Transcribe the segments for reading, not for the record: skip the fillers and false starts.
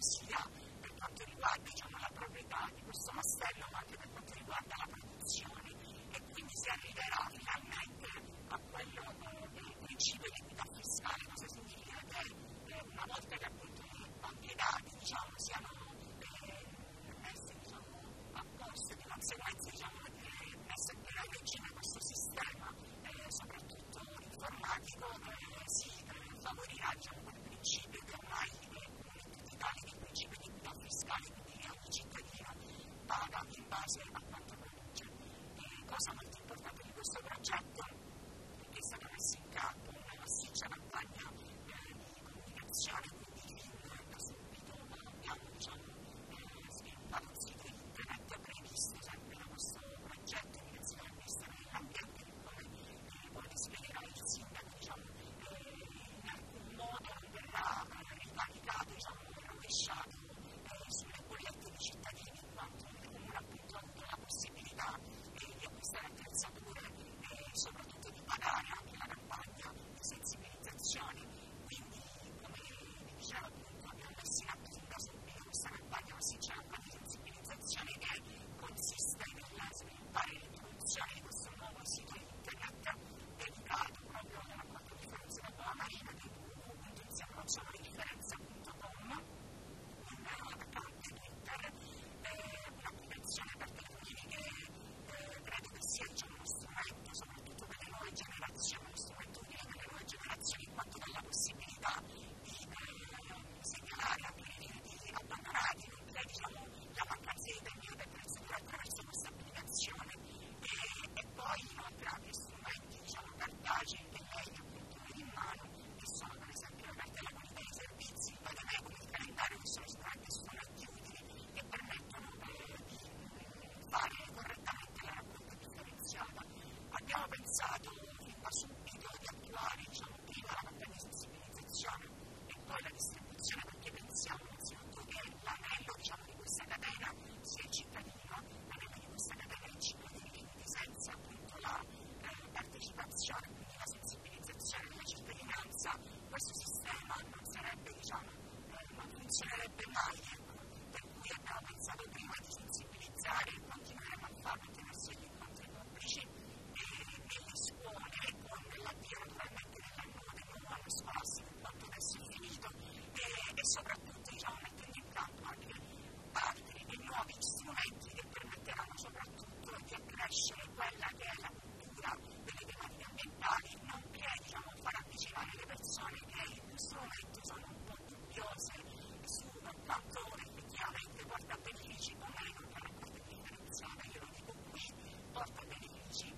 sia per quanto riguarda la proprietà di questo castello, ma anche per quanto riguarda la produzione, e quindi si arriverà finalmente a quello del principio di equità fiscale. Cosa significa? Che una volta che appunto anche i dati siano messi a posto, di conseguenza messo in pieno regime questo sistema, soprattutto informatico, si favorirà quel principio che ormai in tutti i tali il principio di equità fiscale, quindi che ogni cittadino paga in base a quanto produce. Cosa molto importante di questo progetto è che è stata messa in campo una massiccia campagna di comunicazione, quindi fin da subito abbiamo sviluppato un sito internet previsto sempre da questo progetto di iniziativa del Ministero dell'Ambiente, che come spiegherà il sindaco in alcun modo verrà ricaricato, rovesciato sulle bollette dei cittadini, in quanto il comune appunto ha avuto la possibilità di acquistare attrezzature e soprattutto di pagare anche la campagna di sensibilizzazione. Quindi, come vi dicevo appunto, abbiamo messo in atto fin da subito questa campagna, massiccia campagna di sensibilizzazione, che consiste nel sviluppare l'introduzione di questo nuovo sito internet dedicato proprio al raccolto differenziato della marina, che è www.insiemefacciamodifferenza.com, un account Twitter, un'applicazione per telefonini che credo che sia uno strumento soprattutto per le nuove generazioni, uno strumento utile per le nuove generazioni, in quanto dà la possibilità di segnalare anche i rifiuti abbandonati, la mancanza di termine per attrezzatura attraverso questa applicazione, e poi inoltre anche strumenti cartacei che lei appunto avete in mano, che sono per esempio la carta della qualità dei servizi, il vademecum, il calendario, che sono sicuramente strumenti utili che permettono di fare correttamente la raccolta differenziata. Abbiamo pensato fin da subito di attuare prima la campagna di sensibilizzazione e poi la distribuzione, perché pensiamo innanzitutto che l'anello di questa catena sia il cittadino, l'anello di questa catena è il ciclo dei rifiuti. Senza appunto la partecipazione, quindi la sensibilizzazione della cittadinanza, questo sistema non sarebbe, non funzionerebbe mai, per cui abbiamo pensato prima di sensibilizzare e continueremo a farlo attraverso gli incontri pubblici nelle scuole, con l'avvio naturalmente del nuovo anno scolastico, in quanto adesso è finito, e soprattutto mettendo in campo anche altri e nuovi strumenti che permetteranno soprattutto di accrescere quella che è la cultura delle tematiche ambientali, nonché far avvicinare le persone che in questo momento sono un po' dubbiose su quanto effettivamente porta benefici o meno la raccolta differenziata. Io lo dico qui, porta benefici,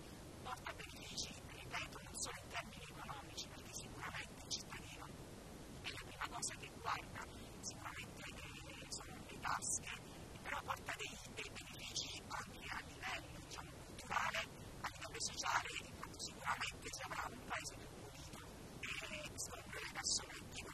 ripeto, non solo in termini economici, perché sicuramente il cittadino è la prima cosa che guarda, sicuramente sono le tasche, però porta dei benefici anche a livello culturale, a livello sociale, in quanto sicuramente si avrà un paese più pulito e sgombro le persone